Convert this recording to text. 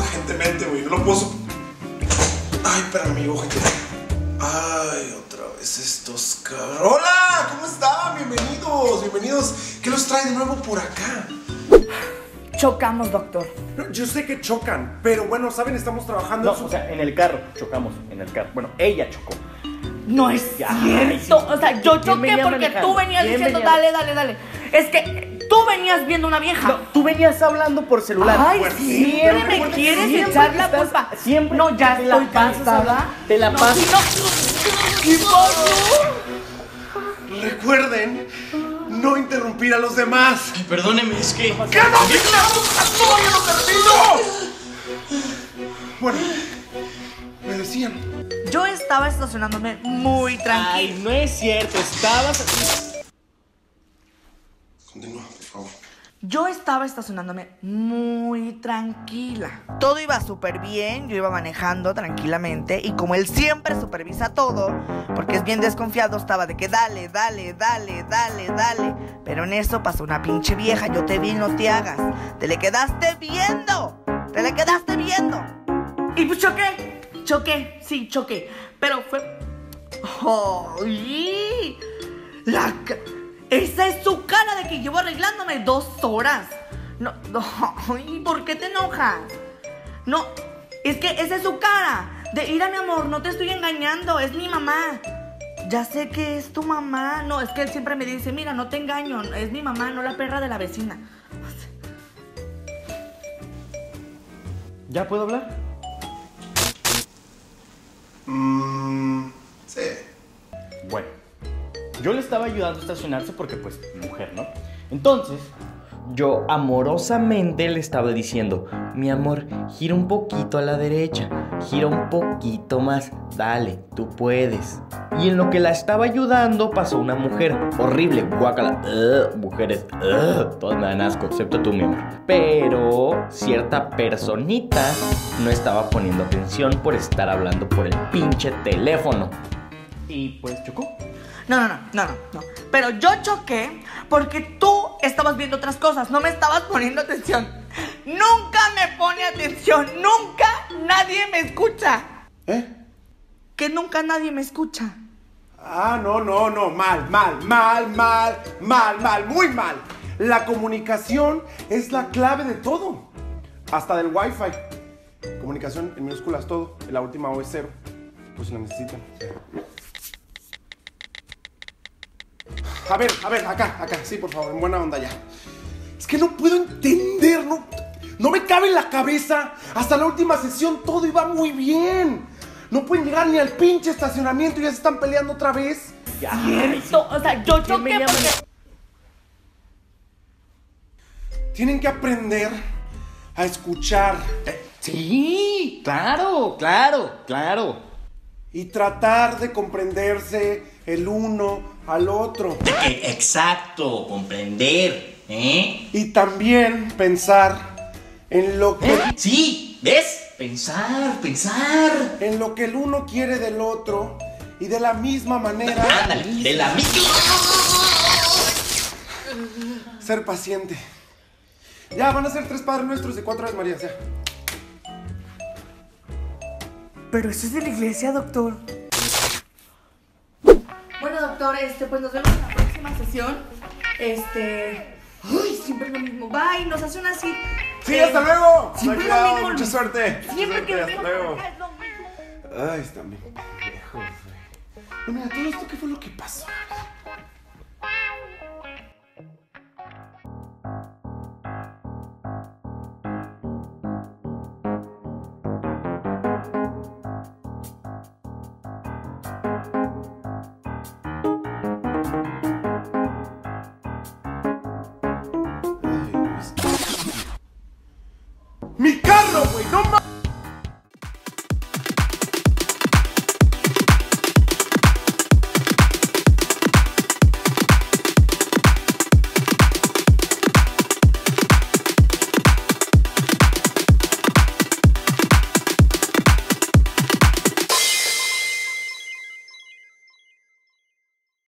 urgentemente, güey. No lo puedo... Ay, espérame, amigo, gente. Ay, otra vez estos cabros. ¡Hola! ¿Cómo están? Bienvenidos, bienvenidos. ¿Qué los trae de nuevo por acá? Chocamos, doctor. Yo sé que chocan, pero bueno, ¿saben? Estamos trabajando No, o sea, en el carro, chocamos, en el carro. Bueno, ella chocó. No es cierto. O sea, yo choqué porque tú venías diciendo, dale. Es que tú venías viendo una vieja. No, tú venías hablando por celular. Ay, Bueno, siempre me quieres echar la culpa. Siempre. No, ya estoy cansada. Te la pasas. ¿Qué pasó? Recuerden no interrumpir a los demás. Ay, perdóneme, es que... ¡Que no me ¡todavía no termino! Bueno, me decían. Yo estaba estacionándome muy tranquila. Ay, no es cierto, estabas... Continúa, por favor. Yo estaba estacionándome muy tranquila. Todo iba súper bien, yo iba manejando tranquilamente y como él siempre supervisa todo, porque es bien desconfiado, estaba de que dale. Pero en eso pasó una pinche vieja, yo te vi, no te hagas. Te le quedaste viendo. Y pues choqué, pero fue... ¡Ay! Esa es su cara de que llevo arreglándome 2 horas. No, ay, ¿por qué te enojas? No, es que esa es su cara. De ir a mi amor, no te estoy engañando, es mi mamá. Ya sé que es tu mamá. No, es que él siempre me dice, mira, no te engaño, es mi mamá, no la perra de la vecina. ¿Ya puedo hablar? Sí. Bueno, yo le estaba ayudando a estacionarse porque, pues, mujer, ¿no? Entonces, yo amorosamente le estaba diciendo, mi amor, gira un poquito a la derecha, gira un poquito más, dale, tú puedes. Y en lo que la estaba ayudando pasó una mujer horrible, guácala, mujeres, todas me dan asco, excepto tú, mi amor. Pero cierta personita no estaba poniendo atención por estar hablando por el pinche teléfono. Y pues chocó. No. Pero yo choqué porque tú estabas viendo otras cosas, no me estabas poniendo atención. Nunca me pone atención, nunca nadie me escucha. Que nunca nadie me escucha. Ah, no, mal, muy mal. La comunicación es la clave de todo. Hasta del Wi-Fi. Comunicación en minúsculas todo. La última O es 0. Pues si lo necesitan. A ver, acá, sí, por favor, en buena onda ya. Es que no puedo entender, no me cabe en la cabeza. Hasta la última sesión todo iba muy bien. No pueden llegar ni al pinche estacionamiento y ya se están peleando otra vez. Cierto, o sea, yo choqué porque... Tienen que aprender a escuchar. Sí, claro. Y tratar de comprenderse el uno al otro. Exacto, comprender, ¿eh? Y también pensar en lo que... Sí, ¿ves? Pensar. En lo que el uno quiere del otro y de la misma manera... Ándale, de la misma... Ser paciente. Ya, van a ser 3 Padres Nuestros y 4 Aves Marías, ya. Pero eso es de la iglesia, doctor. Bueno, doctor, pues nos vemos en la próxima sesión. Ay, siempre lo mismo. Bye, nos hace una cita. Sí, hasta luego. Siempre Cuidado, lo mismo. mucha suerte. Siempre que hasta luego. es lo mismo. Ay, están bien pendejos, güey. Bueno, mira, todo esto, ¿qué fue lo que pasó?